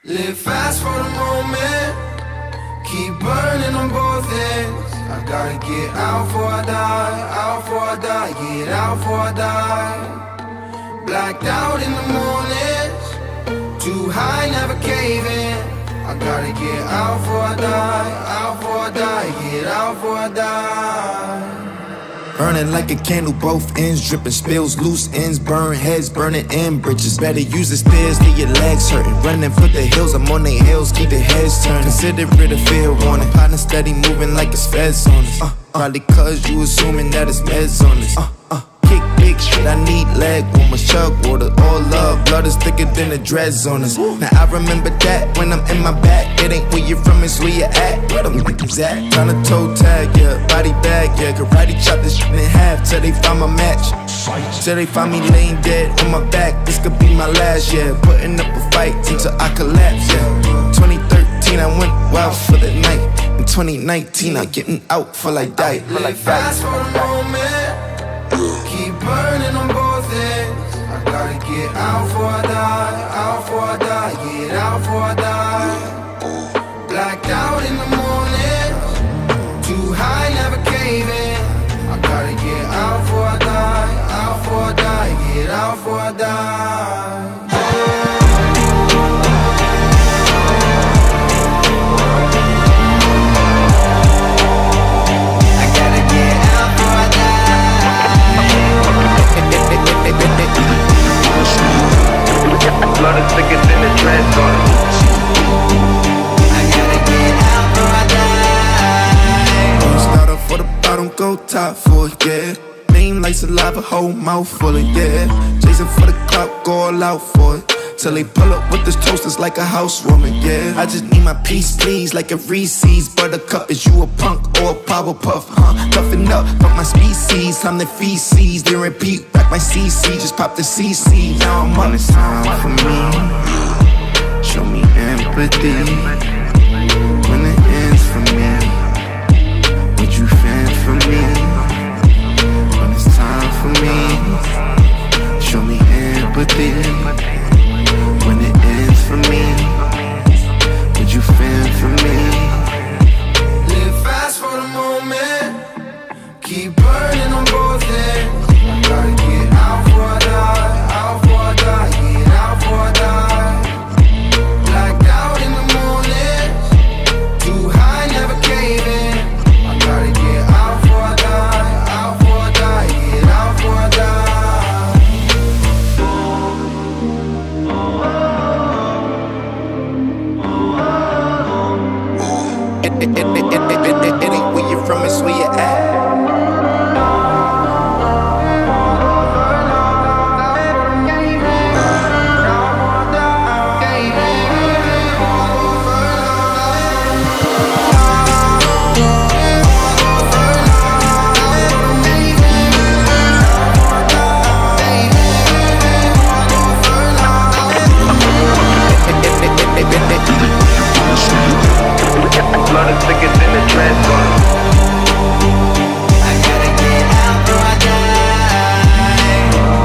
Live fast for the moment, keep burning on both ends. I gotta get out before I die, out before I die, get out before I die. Blacked out in the mornings, too high, never caving. I gotta get out before I die, out before I die, get out before I die. Burning like a candle, both ends dripping, spills, loose ends, burn heads, burning in bridges. Better use the stairs, get your legs hurting. Running for the hills, I'm on their heels, keep their heads turning. Consider it a fair warning, partner steady moving like it's feds on us. Probably cause you assuming that it's meds on us. Kick big shit, I need leg warmers, chug water, all love, blood is thicker than the dreads on us. Now I remember that when I'm in my back, it ain't where you're from, it's where you at. Where them niggas at? Tryna toe tag, yeah, body bag, yeah, karate chop this shit in half till they find my match. Till they find me laying dead on my back, this could be my last, yeah. Putting up a fight until I collapse, yeah. 2013 I went wild for the night. In 2019 I'm getting out for like die. Live fast for the moment, keep burning on both ends. I gotta get out before I die, out before I die, get out before I die. Blacked out in the morning, too high, never caving. I gotta get out before I die, out before I die, get out before I die. Blood is thicker than the dreads on it. I gotta get out before I die. Don't start off for the bottom, go top for it, yeah. Name like saliva, whole mouth full of, yeah. Chasing for the clout, go all out for it. Till they pull up with this toasters like a housewarming, yeah. I just need my peace, please, like a Reese's Buttercup. Is you a punk or a Powerpuff, huh? Toughen up, fuck my species, I'm the feces. Then repeat, back my CC, just pop the CC. Now I'm on, it's time for me. Show me empathy when it ends for me. Would you fend for me when it's time for me? Show me empathy when it ends for me. Would you fend for me? Live fast for the moment, keep burning on both ends. I gotta get out before I die, out before I die, get out before I die. Blacked out in the morning, too high, never caving. I gotta get out before I die, out before I die, get out before I die. It ain't where you're from, it's where you at. Blood is thicker than the dreads on it. I gotta get out before I die.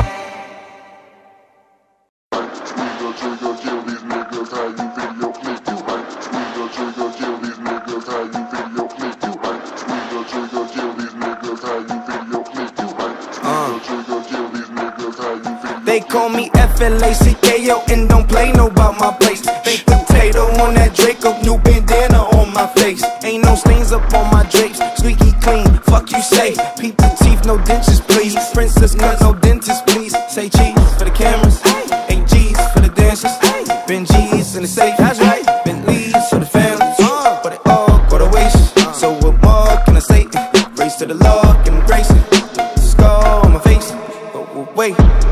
We go kill these niggas, how you video clip you hype. We go kill these niggas, how you video clip you hype. We go kill these niggas, how you video clip you hype. We go kill these niggas, how you video. They call me FLACKO and don't play no about my place. Baked potato on that Draco, new bandana on my face. Ain't no stains up on my drapes, squeaky clean, fuck you say. Peep the teeth, no dentures please. Princess cut, no dentist please. Say cheese for the cameras, 8 G's for the dancers. Benjis in the safe, that's right. Bentleys for the families, but it all go to waste. So what more can I say? Race to the Lord, give him grace. Scar on my face, but wait.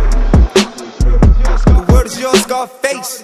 The word is yours, Scarface.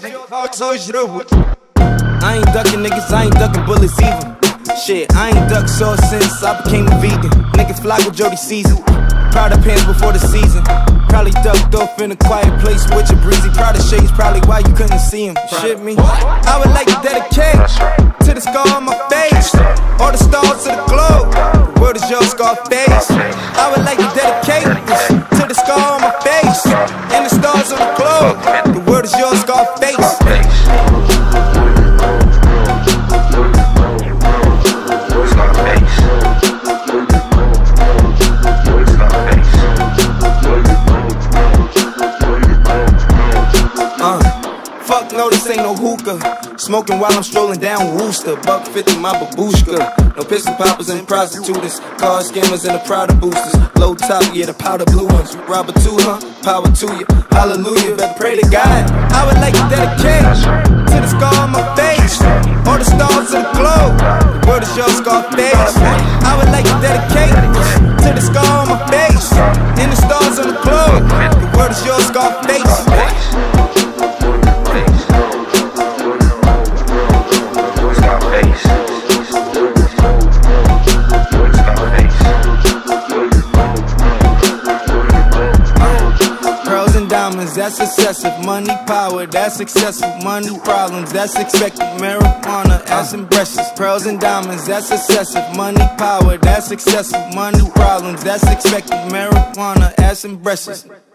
I ain't ducking niggas, I ain't ducking bullets either. Shit, I ain't ducked sauce since I became a vegan. Niggas fly with Jody Season. Proud of pants before the season. Probably ducked off in a quiet place with your breezy. Proud of shades, probably why you couldn't see him. Shit me. I would like to dedicate to the scar on my face, all the stars to the globe. The word is yours, Scarface. I would like to dedicate this to the scar on my face and the stars on the globe. The word is yours, Scarface. this ain't no hookah. Smoking while I'm strolling down Wooster. $1.50 my babushka. No pistol poppers and prostitutes. Car scammers and the Prada boosters. Low top, yeah, the powder blue ones. Robber too, huh? Power to you. Hallelujah, better pray to God. I would like to dedicate to the scar on my face, all the stars of the globe. The world is your Scarface. I would like to dedicate to the scar on my face and the stars on the globe. The world is your Scarface. That's excessive. Money, power, that's excessive. Money, problems, that's expected. Marijuana, ass and breasts. Pearls and diamonds, that's excessive. Money, power, that's excessive. Money, problems, that's expected. Marijuana, ass and breasts.